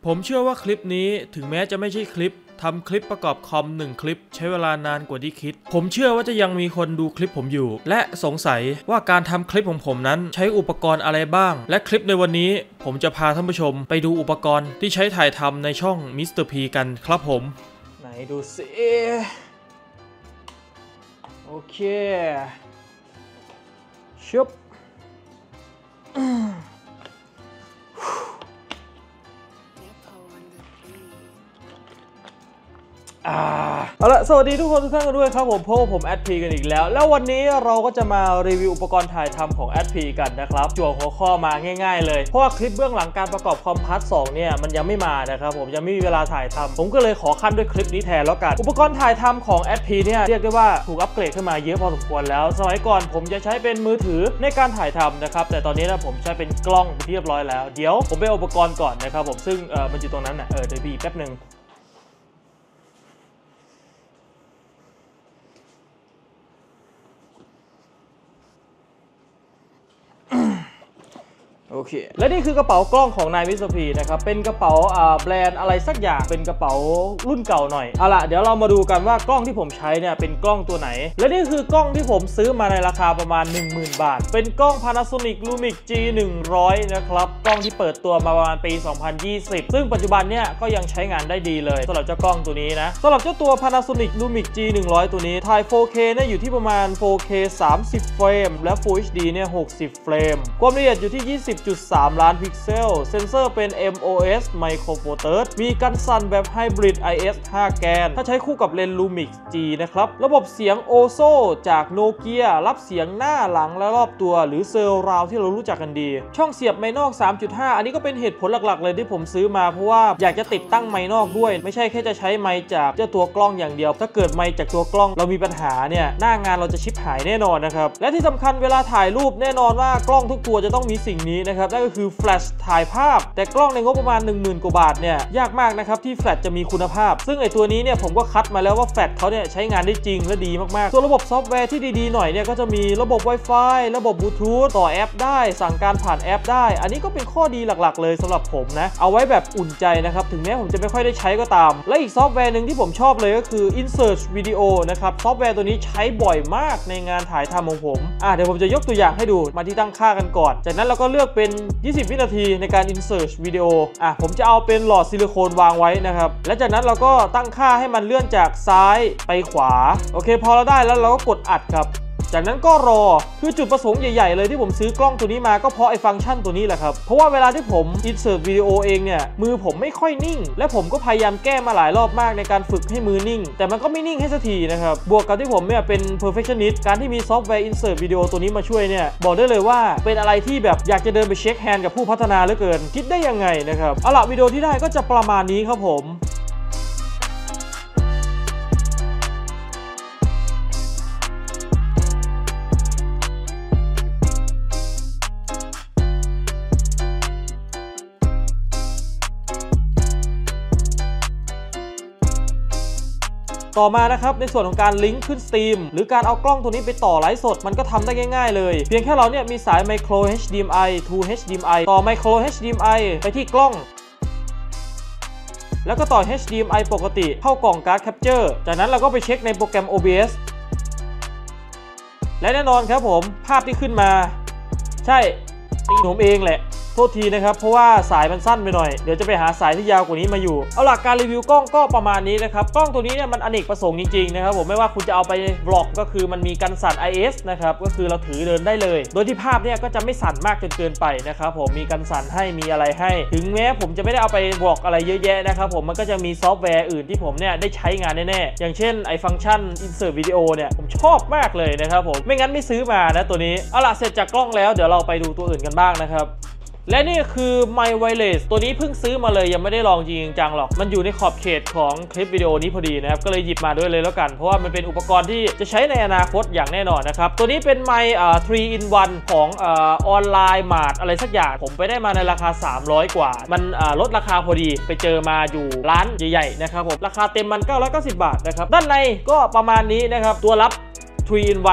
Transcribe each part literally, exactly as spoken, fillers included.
ผมเชื่อว่าคลิปนี้ถึงแม้จะไม่ใช่คลิปทำคลิปประกอบคอมหนึ่งคลิปใช้เวลานานกว่าที่คิดผมเชื่อว่าจะยังมีคนดูคลิปผมอยู่และสงสัยว่าการทำคลิปของผมนั้นใช้อุปกรณ์อะไรบ้างและคลิปในวันนี้ผมจะพาท่านผู้ชมไปดูอุปกรณ์ที่ใช้ถ่ายทำในช่องมิสเตอร์พีกันครับผมไหนดูสิโอเคชุบเอาละสวัสดีทุกคนทุกท่านกันด้วยครับผมพบกับผมแอดพีกันอีกแล้วแล้ววันนี้เราก็จะมารีวิวอุปกรณ์ถ่ายทำของแอดพีกันนะครับจั่วหัวข้อมาง่ายๆเลยเพราะว่าคลิปเบื้องหลังการประกอบคอมพาร์ทสองเนี่ยมันยังไม่มานะครับผมยังไม่มีเวลาถ่ายทำผมก็เลยขอขั้นด้วยคลิปนี้แทนแล้วกันอุปกรณ์ถ่ายทำของแอดพีเนี่ยเรียกได้ว่าถูกอัปเกรดขึ้นมาเยอะพอสมควรแล้วสมัยก่อนผมจะใช้เป็นมือถือในการถ่ายทำนะครับแต่ตอนนี้นะผมใช้เป็นกล้องเรียบร้อยแล้วเดี๋ยวผมไปอุปกรณ์ก่อนนะครับผมซึ่งเออมันอยู่ตรงนั้นนะเออเดี๋ยวบีแป๊บนึงโอเคและนี่คือกระเป๋ากล้องของนายมิสเตอร์พีนะครับเป็นกระเป๋าอ่าแบรนด์อะไรสักอย่างเป็นกระเป๋ารุ่นเก่าหน่อยเอาล่ะเดี๋ยวเรามาดูกันว่ากล้องที่ผมใช้เนี่ยเป็นกล้องตัวไหนและนี่คือกล้องที่ผมซื้อมาในราคาประมาณ หนึ่งหมื่น บาทเป็นกล้อง Panasonic Lumix จี หนึ่งร้อย นะครับกล้องที่เปิดตัวมาประมาณปี สองพันยี่สิบ ซึ่งปัจจุบันเนี่ยก็ยังใช้งานได้ดีเลยสำหรับเจ้ากล้องตัวนี้นะสำหรับเจ้าตัว Panasonic Lumix จี หนึ่งร้อย ตัวนี้ถ่าย โฟร์เค เนี่ยอยู่ที่ประมาณ โฟร์เค สามสิบ เฟรมและ Full เอช ดี เนี่ยหกสิบเฟรมความละเอียดอยู่ที่ ยี่สิบจุดสาม ล้านพิกเซลเซนเซอร์เป็น เอ็ม โอ เอส Micro Four Thirds มีกันสั่นแบบ Hybrid ไอ เอส ห้า แกนถ้าใช้คู่กับเลนส์ Lumix จี นะครับระบบเสียง โอ เอส โอ จากโนเกียรับเสียงหน้าหลังและรอบตัวหรือเซอร์ราวที่เรารู้จักกันดีช่องเสียบไมค์นอก สามจุดห้า อันนี้ก็เป็นเหตุผลหลักๆเลยที่ผมซื้อมาเพราะว่าอยากจะติดตั้งไมค์นอกด้วยไม่ใช่แค่จะใช้ไมค์จากเจ้าตัวกล้องอย่างเดียวถ้าเกิดไมค์จากตัวกล้องเรามีปัญหาเนี่ยหน้างานเราจะชิปหายแน่นอนนะครับและที่สำคัญเวลาถ่ายรูปแน่นอนว่ากล้องทุกตัวจะต้องมีสิ่งนี้นะครับนั่นก็คือแฟลชถ่ายภาพแต่กล้องในงบประมาณ หนึ่งหมื่น กว่าบาทเนี่ยยากมากนะครับที่แฟลชจะมีคุณภาพซึ่งไอตัวนี้เนี่ยผมก็คัดมาแล้วว่าแฟลชเขาเนี่ยใช้งานได้จริงและดีมากๆส่วนระบบซอฟต์แวร์ที่ดีๆหน่อยเนี่ยก็จะมีระบบ Wi-Fi ระบบบลูทูธต่อแอปได้สั่งการผ่านแอปได้อันนี้ก็เป็นข้อดีหลักๆเลยสำหรับผมนะเอาไว้แบบอุ่นใจนะครับถึงแม้ผมจะไม่ค่อยได้ใช้ก็ตามและอีกซอฟต์แวร์หนึ่งที่ผมชอบเลยก็คือ Insert Video นะครับซอฟต์แวร์ตัวนี้ใช้บ่อยมากในงานถ่ายทำของผมอ่ะเดี๋ยวผมจะยกตัวอย่างให้ดูมาที่ตั้งค่ากันก่อนจากนั้นเราก็เลือกเป็นยี่สิบวินาทีในการ Insert Video อ่ะผมจะเอาเป็นหลอดซิลิโคนวางไว้นะครับและจากนั้นเราก็ตั้งค่าให้มันเลื่อนจากซ้ายไปขวาโอเคพอเราได้แล้วเราก็กดอัดครับจากนั้นก็รอคือจุดประสงค์ใหญ่ๆเลยที่ผมซื้อกล้องตัวนี้มาก็เพราะไอ้ฟังก์ชันตัวนี้แหละครับเพราะว่าเวลาที่ผม insert วิดีโอเองเนี่ยมือผมไม่ค่อยนิ่งและผมก็พยายามแก้มาหลายรอบมากในการฝึกให้มือนิ่งแต่มันก็ไม่นิ่งให้สักทีนะครับบวกกับที่ผมเนี่ยเป็น perfectionist การที่มีซอฟต์แวร์ insert วิดีโอตัวนี้มาช่วยเนี่ยบอกได้เลยว่าเป็นอะไรที่แบบอยากจะเดินไปเช็คแฮนด์กับผู้พัฒนาเหลือเกินคิดได้ยังไงนะครับเอาล่ะวิดีโอที่ได้ก็จะประมาณนี้ครับผมต่อมานะครับในส่วนของการลิงก์ขึ้น Steam หรือการเอากล้องตัวนี้ไปต่อไลฟ์สดมันก็ทำได้ง่ายๆเลยเพียงแค่เราเนี่ยมีสาย Micro เอช ดี เอ็ม ไอ to เอช ดี เอ็ม ไอ ต่อ Micro เอช ดี เอ็ม ไอ ไปที่กล้องแล้วก็ต่อ เอช ดี เอ็ม ไอ ปกติเข้ากล่องการ์ดแคปเจอร์จากนั้นเราก็ไปเช็คในโปรแกรม โอ บี เอส และแน่นอนครับผมภาพที่ขึ้นมาใช่ตีผมเองแหละโทษทีนะครับเพราะว่าสายมันสั้นไปหน่อยเดี๋ยวจะไปหาสายที่ยาวกว่านี้มาอยู่เอาล่ะการรีวิวกล้องก็ประมาณนี้นะครับกล้องตัวนี้เนี่ยมันอเนกประสงค์จริงๆนะครับผมไม่ว่าคุณจะเอาไปบล็อกก็คือมันมีกันสั่น ไอ เอส นะครับก็คือเราถือเดินได้เลยโดยที่ภาพเนี่ยก็จะไม่สั่นมากจนเกินไปนะครับผมมีกันสั่นให้มีอะไรให้ถึงแม้ผมจะไม่ได้เอาไปบล็อกอะไรเยอะแยะนะครับผมมันก็จะมีซอฟต์แวร์อื่นที่ผมเนี่ยได้ใช้งานแน่ๆอย่างเช่นไอฟังก์ชัน Insert Video เนี่ยผมชอบมากเลยนะครับผมไม่งั้นไม่ซื้อมานะตัวนี้เอาล่ะเสร็จจากกล้องแล้วเดี๋ยวเราไปดูตัวอื่นกันบ้างนะครับและนี่คือ My Wireless ตัวนี้เพิ่งซื้อมาเลยยังไม่ได้ลองจริงจังหรอกมันอยู่ในขอบเขตของคลิปวิดีโอนี้พอดีนะครับก็เลยหยิบมาด้วยเลยแล้วกันเพราะว่ามันเป็นอุปกรณ์ที่จะใช้ในอนาคตอย่างแน่นอนนะครับตัวนี้เป็น My อ่า ทรี อิน วัน ของอ่าออนไลน์มาร์ทอะไรสักอย่างผมไปได้มาในราคาสามร้อยกว่ามันอ่าลดราคาพอดีไปเจอมาอยู่ร้านใหญ่ๆนะครับผมราคาเต็มมันเก้าร้อยเก้าสิบบาทนะครับด้านในก็ประมาณนี้นะครับตัวรับ ทรี อิน วัน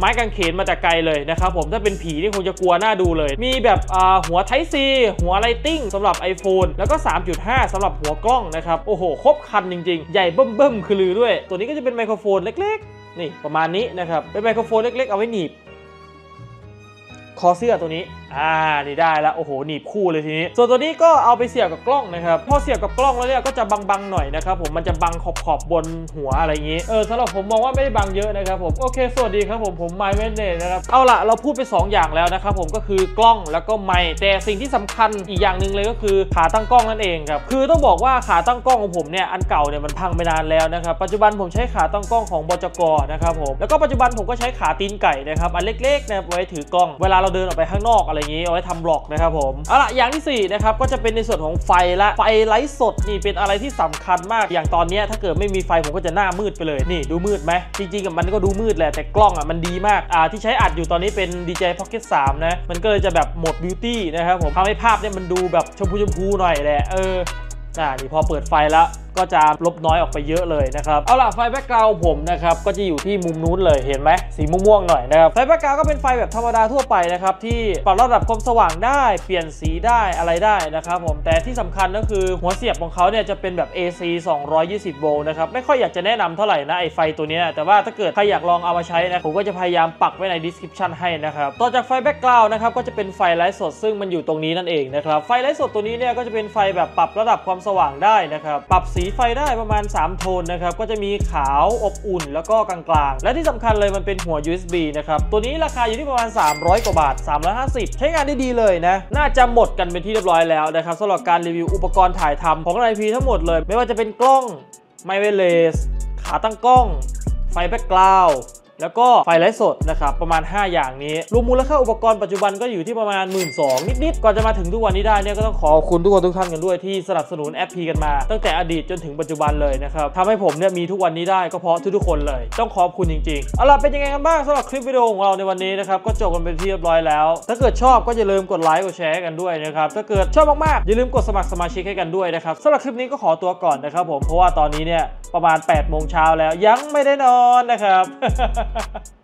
ไม้กางเขนมาจากไกลเลยนะครับผมถ้าเป็นผีนี่คงจะกลัวหน้าดูเลยมีแบบหัว Type C หัว Lighting สำหรับ iPhone แล้วก็ สามจุดห้า สำหรับหัวกล้องนะครับโอ้โหครบคันจริงๆใหญ่เบิ่มๆคือลือด้วยตัวนี้ก็จะเป็นไมโครโฟนเล็กๆนี่ประมาณนี้นะครับเป็นไมโครโฟนเล็กๆเอาไว้หนีบคอเสื้อตัวนี้อ่านี่ได้แล้วโอ้โหหนีบคู่เลยทีนี้ส่วนตัวนี้ก็เอาไปเสียบกับกล้องนะครับพอเสียบกับกล้องแล้วเนี่ยก็จะบังๆหน่อยนะครับผมมันจะบังขอบขอบบนหัวอะไรอย่างนี้เออสำหรับผมมองว่าไม่ได้บังเยอะนะครับผมโอเคสวัสดีครับผมผมไมค์เวนเดย์นะครับเอาล่ะเราพูดไปสองอย่างแล้วนะครับผมก็คือกล้องแล้วก็ไมค์แต่สิ่งที่สำคัญอีกอย่างหนึ่งเลยก็คือขาตั้งกล้องนั่นเองครับคือต้องบอกว่าขาตั้งกล้องของผมเนี่ยอันเก่าเนี่ยมันพังไปนานแล้วนะครับปัจจุบันผมใช้ขาตั้งกล้องของบจก.นะครับผมแล้วก็ปัจจุบันผมก็ใช้ขาตีนไก่นะครับอันเล็กๆนะไว้ถือกล้องเวลาเราเดินออกไปข้างนอกอะไรอย่างนี้เอาไว้ทำบล็อกนะครับผมเอาล่ะอย่างที่สี่นะครับก็จะเป็นในส่วนของไฟละไฟไลฟ์สดนี่เป็นอะไรที่สำคัญมากอย่างตอนนี้ถ้าเกิดไม่มีไฟผมก็จะหน้ามืดไปเลยนี่ดูมืดไหมจริงๆกับมันก็ดูมืดแหละแต่กล้องอ่ะมันดีมากอ่าที่ใช้อัดอยู่ตอนนี้เป็น ดี เจ Pocket สามนะมันก็เลยจะแบบโหมดบิวตี้นะครับผมทำให้ภาพเนี่ยมันดูแบบชมพูชมพูหน่อยแหละเออน่านี่พอเปิดไฟแล้วก็จะลบน้อยออกไปเยอะเลยนะครับเอาล่ะไฟแบ็กกราวด์ผมนะครับก็จะอยู่ที่มุมนู้นเลยเห็นไหมสีม่วงๆหน่อยนะครับไฟแบ็กกราวด์ก็เป็นไฟแบบธรรมดาทั่วไปนะครับที่ปรับระดับความสว่างได้เปลี่ยนสีได้อะไรได้นะครับผมแต่ที่สำคัญก็คือหัวเสียบของเขาเนี่ยจะเป็นแบบ เอ ซี สองร้อยยี่สิบโวลต์นะครับไม่ค่อยอยากจะแนะนำเท่าไหร่นะไอไฟตัวนี้แต่ว่าถ้าเกิดใครอยากลองเอามาใช้นะผมก็จะพยายามปักไว้ใน description ให้นะครับต่อจากไฟแบ็กกราวด์นะครับก็จะเป็นไฟไลท์สดซึ่งมันอยู่ตรงนี้นั่นเองนะครับไฟไลท์สดตัวนี้เนี่ยก็จะเป็นไฟแบบปรับระดับความสว่างได้นะครับปรับสีไฟได้ประมาณสามโทนนะครับก็จะมีขาวอบอุ่นแล้วก็กลางๆและที่สำคัญเลยมันเป็นหัว ยู เอส บี นะครับตัวนี้ราคาอยู่ที่ประมาณสามร้อยกว่าบาทสามร้อยห้าสิบใช้งานได้ดีเลยนะน่าจะหมดกันเป็นที่เรียบร้อยแล้วนะครับสำหรับการรีวิวอุปกรณ์ถ่ายทำของ ไน พี ทั้งหมดเลยไม่ว่าจะเป็นกล้องไมค์เวเลสขาตั้งกล้องไฟแบ็กกราวด์แล้วก็ไฟไลท์สดนะครับประมาณห้าอย่างนี้รวมมูลค่าอุปกรณ์ปัจจุบันก็อยู่ที่ประมาณ หนึ่งหมื่นสองพัน นิดๆก่อนจะมาถึงทุกวันนี้ได้เนี่ยก็ต้องขอบคุณทุกคนทุกท่านกันด้วยที่สนับสนุนแอปพีกันมาตั้งแต่อดีตจนถึงปัจจุบันเลยนะครับทำให้ผมเนี่ยมีทุกวันนี้ได้ก็เพราะทุกๆคนเลยต้องขอบคุณจริงๆเอาล่ะเป็นยังไงกันบ้างสำหรับคลิปวิดีโอของเราในวันนี้นะครับก็จบกันเป็นที่เรียบร้อยแล้วถ้าเกิดชอบก็อย่าลืมกดไลค์กดแชร์กันด้วยนะครับถ้าเกิดชอบมากๆอย่าลืมกดสมัครสมาชิกให้กันด้วยนะครับสำหรับคลิปนี้ก็ขอตัวก่อนนะครับผมเพราะว่าตอนนี้เนี่ยประมาณแปดโมงเช้าแล้วยังไม่ได้นอนนะครับ